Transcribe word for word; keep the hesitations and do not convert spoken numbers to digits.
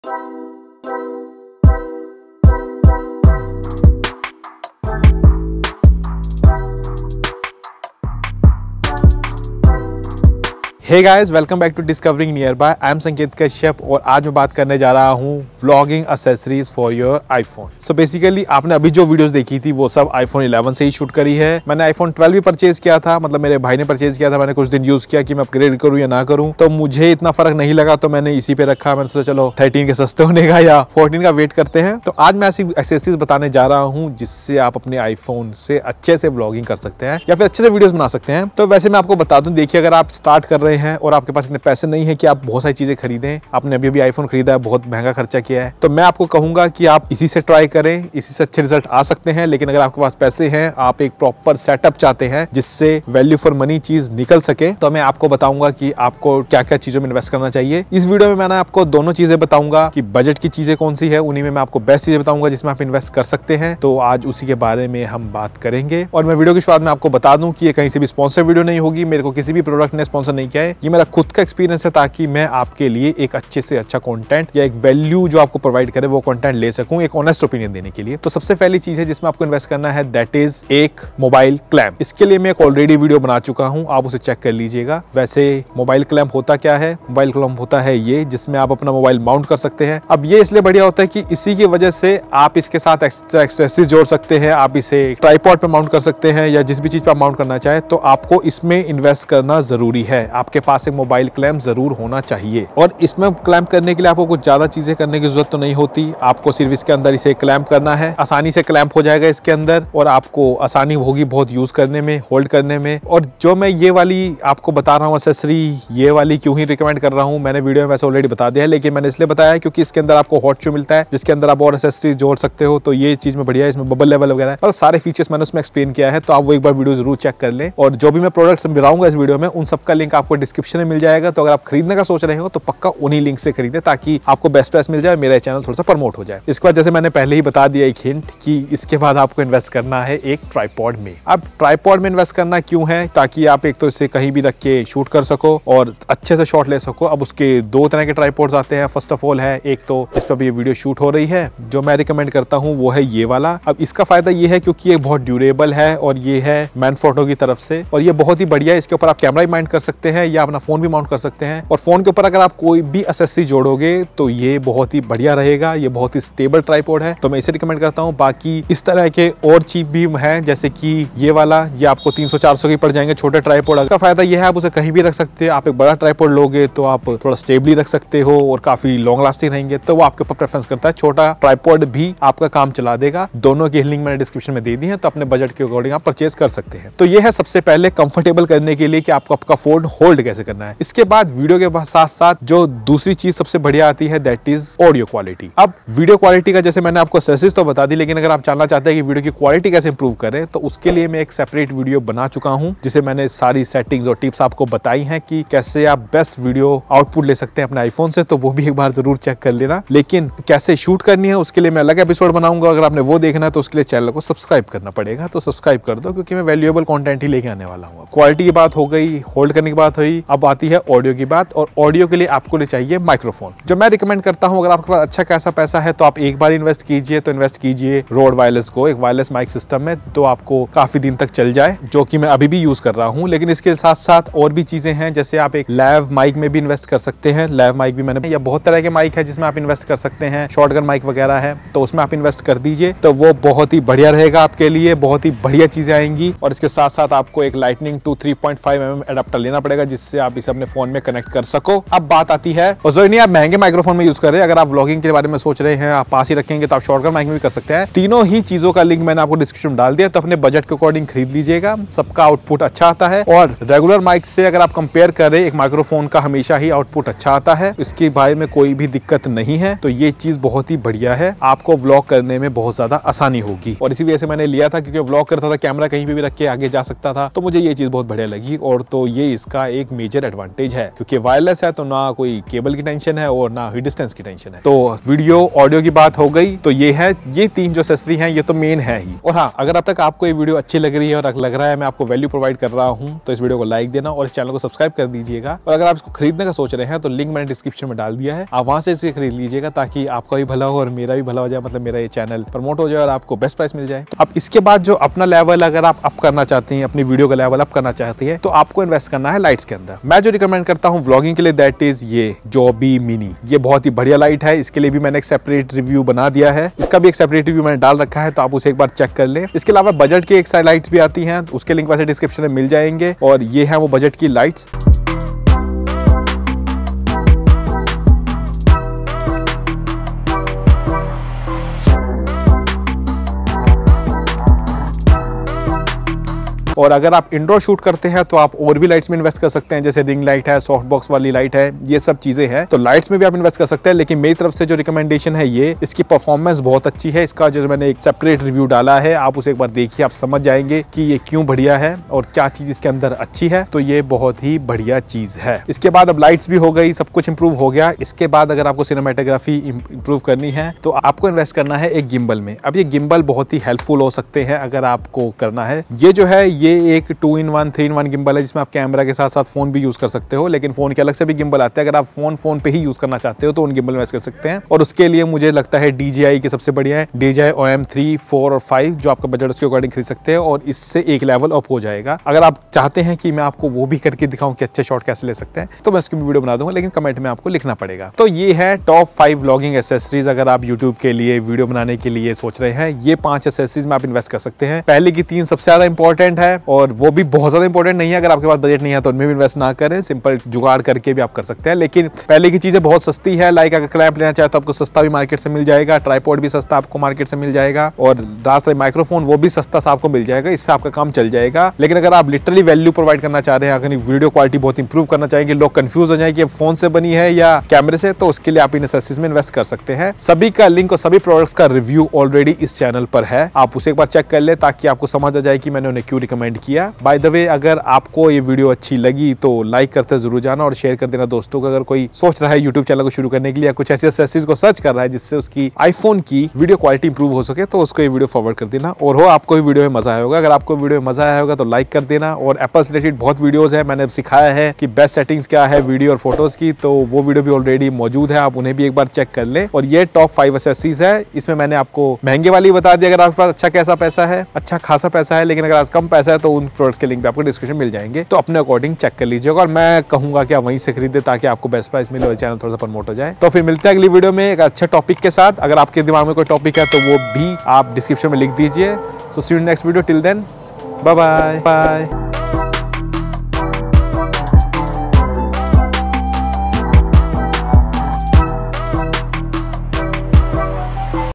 Hey guys, welcome back to discovering nearby. I am Sanket Kashyap और आज मैं बात करने जा रहा हूँ vlogging accessories for your iPhone. So basically आपने अभी जो वीडियोस देखी थी वो सब आईफोन इलेवन से ही शूट करी है। मैंने आईफोन ट्वेल्व भी परचेज किया था, मतलब मेरे भाई ने परचेज किया था। मैंने कुछ दिन यूज किया कि मैं अपग्रेड करूँ या ना करूँ, तो मुझे इतना फर्क नहीं लगा, तो मैंने इसी पे रखा। मैंने सोचा चलो थर्टीन के सस्ते होने का या फोर्टीन का वेट करते हैं। तो आज मैं ऐसी एक्सेसरीज बताने जा रहा हूँ जिससे आप अपने आईफोन से अच्छे से व्लॉगिंग कर सकते हैं या फिर अच्छे से वीडियोस बना सकते हैं। तो वैसे मैं आपको बता दूं, देखिए अगर आप स्टार्ट कर रहे हैं और आपके पास इतने पैसे नहीं है कि आप बहुत सारी चीजें खरीदें, आपने अभी अभी आईफोन खरीदा है, बहुत महंगा खर्चा किया है, तो मैं आपको कहूंगा कि आप इसी से ट्राई करें, इसी से अच्छे रिजल्ट आ सकते हैं। लेकिन अगर आपके पास पैसे हैं, आप एक प्रॉपर सेटअप चाहते हैं जिससे वैल्यू फॉर मनी चीज निकल सके, तो मैं आपको बताऊंगा कि आपको क्या क्या चीजों में इन्वेस्ट करना चाहिए। इस वीडियो में मैंने आपको दोनों चीजें बताऊंगा कि बजट की चीजें कौन सी है, उन्हीं में मैं आपको बेस्ट चीजें बताऊंगा जिसमें आप इन्वेस्ट कर सकते हैं। तो आज उसी के बारे में हम बात करेंगे। और मैं वीडियो की शुरुआत में आपको बता दूं कि ये कहीं से भी स्पॉन्सर वीडियो नहीं होगी, मेरे को किसी भी प्रोडक्ट ने स्पॉन्सर नहीं किया है, ये मेरा खुद का एक्सपीरियंस है, ताकि मैं आपके लिए एक अच्छे से अच्छा कंटेंट या एक वैल्यू जो आपको प्रोवाइड करे वो कंटेंट ले सकूं, एक ऑनेस्ट ओपिनियन देने के लिए। तो सबसे पहली चीज है जिसमें आपको इन्वेस्ट करना है, दैट इज एक मोबाइल क्लैम्प। इसके लिए मैं एक ऑलरेडी वीडियो बना चुका हूं, आप उसे चेक कर लीजिएगा। वैसे मोबाइल क्लैम्प होता क्या है? मोबाइल क्लैम्प होता है ये जिसमें आप अपना मोबाइल माउंट कर सकते हैं। अब ये इसलिए बढ़िया होता है कि इसी की वजह से आप इसके साथ एक्स्ट्रा एक्सेसरीज जोड़ सकते हैं। आप इसे ट्राइपॉड पे माउंट कर सकते हैं या जिस भी चीज पे आप माउंट करना चाहे, तो आपको इसमें इन्वेस्ट करना जरूरी है। आपके पास एक मोबाइल क्लैम्प जरूर होना चाहिए। और इसमें क्लैम्प करने के लिए आपको कुछ ज्यादा चीजें करने की जरूरत तो नहीं होती, आपको सिर्फ इसके अंदर इसे क्लैम्प करना है। आसानी से क्लैम्प हो जाएगा इसके अंदर और आपको आसानी होगी बहुत यूज करने में, होल्ड करने में। और जो मैं ये वाली आपको बता रहा हूँ एक्सेसरी, ये वाली क्यों ही रिकमेंड कर रहा हूँ, मैंने वीडियो में वैसे ऑलरेडी बता दिया है, लेकिन मैंने इसलिए बताया क्योंकि इसके अंदर आपको हॉट शू मिलता है जिसके अंदर आप और एक्सेसरीज जोड़ सकते हो। तो ये चीज में बढ़िया है, इसमें बबल लेवल वगैरह और सारे फीचर्स मैंने उसमें एक्सप्लेन किया है, तो आप वो एक बार वीडियो जरूर चेक कर लें। और जो भी मैं प्रोडक्ट्स मिलाऊंगा इस वीडियो में, उन सबका लिंक आपको डिस्क्रिप्शन में मिल जाएगा। तो अगर आप खरीदने का सोच रहे हो तो पक्का उन्हीं लिंक से खरीदे ताकि आपको बेस्ट प्राइस मिल जाए, मेरा चैनल थोड़ा सा प्रमोट हो जाए। इसके बाद जैसे मैंने पहले ही बता दिया एक हिंट कि इसके बाद आपको इन्वेस्ट करना है एक ट्राइपॉड में। अब ट्राइपॉड में इन्वेस्ट करना क्यों है? ताकि आप एक तो इसे कहीं भी रख के शूट कर सको और अच्छे से शॉट ले सको। अब उसके दो तरह के ट्राइपॉड्स आते हैं। फर्स्ट ऑफ ऑल है एक तो इस पर भी वीडियो शूट हो रही है, जो मैं रिकमेंड करता हूँ वो है ये वाला। अब इसका फायदा ये है क्योंकि ये बहुत ड्यूरेबल है और ये है मैनफ्रोटो की तरफ से, और ये बहुत ही बढ़िया है। इसके ऊपर आप कैमरा भी माउंट कर सकते हैं या अपना फोन भी माउंट कर सकते हैं। और फोन के ऊपर अगर आप कोई भी एक्सेसरी जोड़ोगे तो ये बहुत ही बढ़िया रहेगा। ये बहुत ही स्टेबल ट्राइपॉड है, तो मैं इसे रिकमेंड करता हूँ। बाकी इस तरह के और चीप भी हैं, जैसे कि ये वाला, ये आपको तीन सौ चार सौ की पड़ जाएंगे छोटे ट्राइपॉड। का फायदा ये है आप उसे कहीं भी रख सकते हैं। आप एक बड़ा ट्राइपॉड लोगे तो आप थोड़ा स्टेबली रख सकते हो और काफी लॉन्ग लास्टिंग रहेंगे, तो वो आपके ऊपर प्रेफरेंस करता है। छोटा ट्राइपॉड भी आपका काम चला देगा। दोनों की लिंक मैंने डिस्क्रिप्शन में दे दी है, तो अपने बजट के अकॉर्डिंग आप परचेज कर सकते हैं। तो ये है सबसे पहले कंफर्टेबल करने के लिए कि आपको आपका फोन होल्ड कैसे करना है। इसके बाद वीडियो के साथ साथ जो दूसरी चीज सबसे बढ़िया आती है, दैट इज ऑडियो क्वालिटी। अब वीडियो क्वालिटी का जैसे मैंने आपको एक्सेसरीज तो बता दी, लेकिन अगर आप जानना चाहते हैं कि वीडियो की क्वालिटी कैसे इंप्रूव करें, तो उसके लिए मैं एक सेपरेट वीडियो बना चुका हूं जिसे मैंने सारी सेटिंग्स और टिप्स आपको बताई हैं कि कैसे आप बेस्ट वीडियो आउटपुट ले सकते हैं अपने आईफोन से। तो वो भी एक बार जरूर चेक कर लेना। लेकिन कैसे शूट करनी है उसके लिए मैं अलग एपिसोड बनाऊंगा। अगर आपने वो देखना है तो उसके लिए चैनल को सब्सक्राइब करना पड़ेगा, तो सब्सक्राइब कर दो क्योंकि मैं वैल्यूएबल कंटेंट ही लेके आने वाला हूँ। क्वालिटी की बात हो गई, होल्ड करने की बात हुई, अब आती है ऑडियो की बात। और ऑडियो के लिए आपको ले चाहिए माइक्रोफोन, जो मैं रिकमेंड करता हूं। अगर आपके पास अच्छा खासा पैसा है तो आप एक बार इन्वेस्ट कीजिए, तो इन्वेस्ट कीजिए रोड वायरलेस को, एक वायरलेस माइक सिस्टम में, तो आपको काफी दिन तक चल जाए, जो कि मैं अभी भी यूज कर रहा हूं। लेकिन इसके साथ साथ और भी चीजें हैं, जैसे आप एक लैव माइक में भी इन्वेस्ट कर सकते हैं। लैव माइक भी मैंने, या बहुत तरह के माइक है जिसमें आप इन्वेस्ट कर सकते हैं। शॉटगन माइक वगैरह है, तो उसमें आप इन्वेस्ट कर दीजिए, तो वो बहुत ही बढ़िया रहेगा आपके लिए, बहुत ही बढ़िया चीजें आएंगी। और इसके साथ साथ आपको एक lightning to three point five M M adapter लेना पड़ेगा जिससे आप इसे अपने फोन में कनेक्ट कर सको। अब बात आती है, और जो नहीं आप महंगे माइक्रोफोन में यूज कर रहे हैं, अगर आप व्लॉगिंग के बारे में सोच रहे हैं, आप पास ही रखेंगे, तो आप शॉटगन माइक में भी कर सकते हैं। तीनों ही चीजों का लिंक मैंने आपको डिस्क्रिप्शन में डाल दिया, तो अपने बजट के अकॉर्डिंग खरीद लीजिएगा। सबका आउटपुट अच्छा आता है और रेगुलर माइक से अगर आप कंपेयर करें, एक माइक्रोफोन का हमेशा ही आउटपुट अच्छा आता है, इसके बारे में कोई भी दिक्कत नहीं है। तो ये चीज बहुत ही बढ़िया है, आपको व्लॉग करने में बहुत ज्यादा आसानी होगी। और इसी वजह से मैंने लिया था, क्योंकि व्लॉग करता था, कैमरा कहीं भी रख के आगे जा सकता था, तो मुझे ये चीज बहुत बढ़िया लगी। और तो ये इसका एक एक मेजर एडवांटेज है, क्योंकि वायरलेस है तो ना कोई केबल की टेंशन है और ना ही डिस्टेंस की टेंशन है। तो वीडियो ऑडियो की बात हो गई, तो ये है, ये तीन जो एक्सेसरी हैं ये तो मेन है ही। और हाँ, अगर अब तक आपको ये वीडियो अच्छी लग रही है और लग रहा है मैं आपको वैल्यू प्रोवाइड कर रहा हूँ, तो इस वीडियो को लाइक देना और इस चैनल को सब्सक्राइब कर दीजिएगा। और अगर आप इसको खरीदने का सोच रहे हैं तो लिंक मैंने डिस्क्रिप्शन में डाल दिया है, आप वहां से इसे खरीद लीजिएगा ताकि आपका भी भला हो और मेरा भी भला हो जाए, मतलब मेरा ये चैनल प्रमोट हो जाए और आपको बेस्ट प्राइस मिल जाए। अब इसके बाद जो अपना लेवल अगर आप अप करना चाहते हैं, अपनी वीडियो का लेवल अप करना चाहते हैं, तो आपको इन्वेस्ट करना है लाइट्स के अंदर। मैं जो रिकमेंड करता हूँ व्लॉगिंग के लिए, दैट इज ये जॉबी मिनी। ये बहुत ही बढ़िया लाइट है, इसके लिए भी मैंने एक सेपरेट रिव्यू बना दिया है, इसका भी एक सेपरेट रिव्यू मैंने डाल रखा है, तो आप उसे एक बार चेक कर ले। इसके अलावा बजट की एक साइड लाइट्स भी आती हैं, उसके लिंक वैसे डिस्क्रिप्शन में मिल जाएंगे, और ये है वो बजट की लाइट्स। और अगर आप इंडोर शूट करते हैं तो आप और भी लाइट्स में इन्वेस्ट कर सकते हैं, जैसे रिंग लाइट है, सॉफ्ट बॉक्स वाली लाइट है, ये सब चीजें हैं, तो लाइट्स में भी आप इन्वेस्ट कर सकते हैं। लेकिन मेरी तरफ से जो रिकमेंडेशन है ये, इसकी परफॉर्मेंस बहुत अच्छी है, इसका जो मैंने एक सेपरेट रिव्यू डाला है, आप उसे एक बार देखिए, आप समझ जाएंगे कि ये क्यों बढ़िया है और क्या चीज इसके अंदर अच्छी है। तो ये बहुत ही बढ़िया चीज है। इसके बाद अब लाइट्स भी हो गई, सब कुछ इंप्रूव हो गया। इसके बाद अगर आपको सिनेमेटोग्राफी इंप्रूव करनी है तो आपको इन्वेस्ट करना है एक गिम्बल में। अब ये गिम्बल बहुत ही हेल्पफुल हो सकते हैं अगर आपको करना है। ये जो है ये एक two in one three in one gimbal है, जिसमें आप कैमरा के साथ साथ फोन भी यूज कर सकते हो, लेकिन फोन के अलग से भी गिम्बल आते हैं। अगर आप फोन फोन पे ही यूज करना चाहते हो तो उन गिम्बल में कर सकते हैं, और उसके लिए मुझे लगता है डी जे आई की सबसे बढ़िया है, D J I O M three four और फाइव, जो आपका बजट उसके अकॉर्डिंग खरीद सकते हैं और इससे एक लेवल अप हो जाएगा। अगर आप चाहते हैं कि मैं आपको वो भी करके दिखाऊं कि अच्छे शॉट कैसे ले सकते हैं, तो मैं उसकी भी वीडियो बना दूंगा, लेकिन कमेंट में आपको लिखना पड़ेगा। तो ये है टॉप फाइव व्लॉगिंग एसेसरीज। अगर आप यूट्यूब के लिए वीडियो बनाने के लिए सोच रहे हैं, ये पांच एसेसरीज में आप इन्वेस्ट कर सकते हैं। पहले की तीन सबसे ज्यादा इंपॉर्टेंट है और वो भी बहुत ज्यादा इंपॉर्टेंट नहीं है। अगर आपके पास बजट नहीं है तो उनमें भी इन्वेस्ट ना करें, सिंपल जुगाड़ करके भी आप कर सकते हैं। लेकिन पहले की चीजें बहुत सस्ती है, लाइक अगर क्लैंप लेना चाहे तो आपको सस्ता भी मार्केट से मिल जाएगा, ट्राइपॉड भी सस्ता आपको मार्केट से मिल जाएगा, और रास्ते माइक्रोफोन वो भी सस्ता सा आपको मिल जाएगा, इससे आपका काम चल जाएगा। लेकिन अगर आप लिटरली वैल्यू प्रोवाइड करना चाह रहे हैं, अगर वीडियो क्वालिटी बहुत इंप्रूव करना चाहेंगे, लोग कंफ्यूज हो जाए कि फोन से बनी है या कैमरे से, तो उसके लिए आप इन एसेसरीज में इन्वेस्ट कर सकते हैं। सभी का लिंक और सभी प्रोडक्ट्स का रिव्यू ऑलरेडी इस चैनल पर है, आप उसे एक बार चेक कर ले ताकि आपको समझ आ जाए कि मैंने उन्हें क्यों रिकमेंड किया। बाय द वे, अगर आपको ये वीडियो अच्छी लगी तो लाइक करते जरूर जाना और शेयर कर देना दोस्तों को। अगर कोई सोच रहा है यूट्यूब चैनल को शुरू करने के लिए, कुछ ऐसी एक्सेसरीज को सर्च कर रहा है जिससे उसकी आईफोन की वीडियो क्वालिटी इंप्रूव हो सके, तो उसको ये वीडियो फॉरवर्ड कर देना। और हो आपको भी वीडियो में मजा आया होगा। अगर आपको वीडियो में मजा आया होगा तो लाइक कर देना। और एप्पल से रिलेटेड बहुत वीडियोस है, मैंने सिखाया है कि बेस्ट सेटिंग्स क्या है वीडियो और फोटोज की, तो वो वीडियो भी ऑलरेडी मौजूद है, आप उन्हें भी एक बार चेक कर ले। और ये टॉप फाइव एक्सेसरीज है, इसमें मैंने आपको महंगे वाली बता दी अगर आपके पास अच्छा कैसा पैसा है, अच्छा खासा पैसा है, लेकिन अगर आज कम पैसा है तो उन प्रोडक्ट्स के लिंक भी आपको डिस्क्रिप्शन मिल जाएंगे, तो अपने अकॉर्डिंग चेक कर लीजिएगा। और मैं कहूंगा कि आप वहीं से खरीदे ताकि आपको बेस्ट प्राइस मिले और चैनल थोड़ा सा प्रमोट हो जाए। तो फिर मिलते हैं अगली वीडियो में एक अच्छे टॉपिक के साथ। अगर आपके दिमाग में कोई टॉपिक है तो वो भी आप डिस्क्रिप्शन में लिख दीजिए। So see you next video, till then bye bye bye.